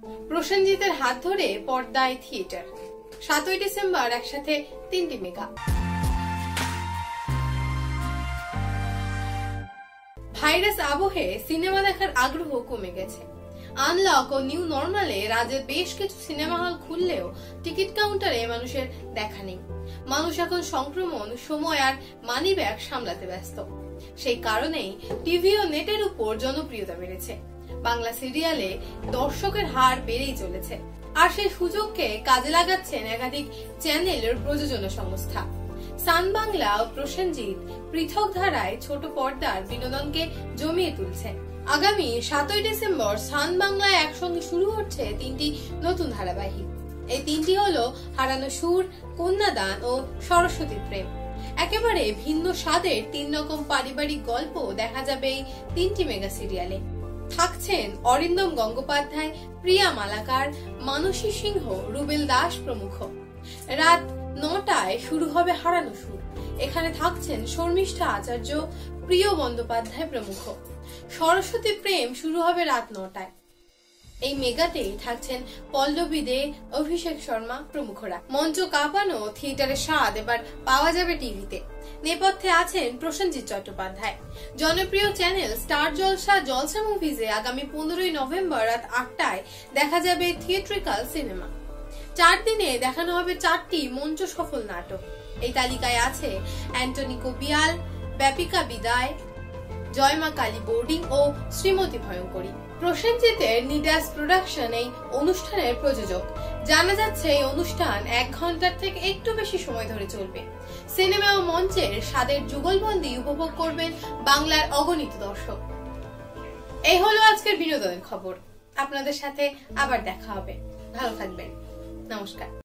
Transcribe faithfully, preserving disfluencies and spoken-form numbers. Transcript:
প্রসেনজিতের হাত ধরে পর্দায় থিয়েটার। সাতই ডিসেম্বর একসাথে তিনটি মেগা। ভাইরাস আবহে সিনেমা দেখার আগ্রহ কমে গেছে। আনলক ও নিউ নর্মালে রাজ্যের বেশ কিছু সিনেমা হল খুললেও টিকিট কাউন্টারে মানুষের দেখা নেই। মানুষ এখন সংক্রমণ, সময় আর মানি ব্যাগ সামলাতে ব্যস্ত। সেই কারণেই টিভি ও নেটের উপর জনপ্রিয়তা বেড়েছে। বাংলা সিরিয়ালে দর্শকের হার বেড়েই চলেছে, আর সেই সুযোগকে কাজে লাগাচ্ছেন একাধিক চ্যানেলের প্রযোজনা সংস্থা। সান বাংলা ও প্রসেনজিৎ পৃথক ধারায় ছোট পর্দার বিনোদনকে জমিয়ে তুলছে। আগামী সাতই ডিসেম্বর সান বাংলায় একসঙ্গে শুরু হচ্ছে তিনটি নতুন ধারাবাহিক। এই তিনটি হলো হারানো সুর, কন্যাদান ও সরস্বতী প্রেম। একেবারে ভিন্ন স্বাদের তিন রকম পারিবারিক গল্প দেখা যাবে এই তিনটি মেগা সিরিয়ালে। থাকছেন অরিন্দম গঙ্গোপাধ্যায়, প্রিয়া মালাকার, মানসী সিংহ, রুবেল দাস প্রমুখ। রাত নটায় শুরু হবে হারানো সুর। এখানে থাকছেন শর্মিষ্ঠা আচার্য, প্রিয় বন্দ্যোপাধ্যায় প্রমুখ। সরস্বতী প্রেম শুরু হবে রাত নটায়। এই মেগাতেই থাকছেন পল্লবী দে, অভিষেক শর্মা প্রমুখরা। মঞ্চ কাঁপানো থিয়েটারের স্বাদ এবার পাওয়া যাবে টিভিতে। নেপথ্যে আছেন প্রসেনজিৎ চট্টোপাধ্যায়। জনপ্রিয় চ্যানেল স্টার জলসা জলসা মুভিজে আগামী পনেরোই নভেম্বর রাত আটটায় দেখা যাবে থিয়েট্রিক্যাল সিনেমা। চার দিনে দেখানো হবে চারটি মঞ্চ সফল নাটক। এই তালিকায় আছে অ্যান্টনি কবিয়াল, ব্যাপিকা বিদায়, জয়মা কালী বোর্ডিং ও শ্রীমতী ভয়ঙ্করী। প্রসেনজিতের নিডাস প্রোডাকশন এই অনুষ্ঠানের প্রযোজক। জানা যাচ্ছে এই অনুষ্ঠান এক ঘন্টার থেকে একটু বেশি সময় ধরে চলবে। সিনেমা ও মঞ্চের স্বাদের যুগলবন্দি উপভোগ করবেন বাংলার অগণিত দর্শক। এই হলো আজকের বিনোদনের খবর। আপনাদের সাথে আবার দেখা হবে। ভালো থাকবেন। নমস্কার।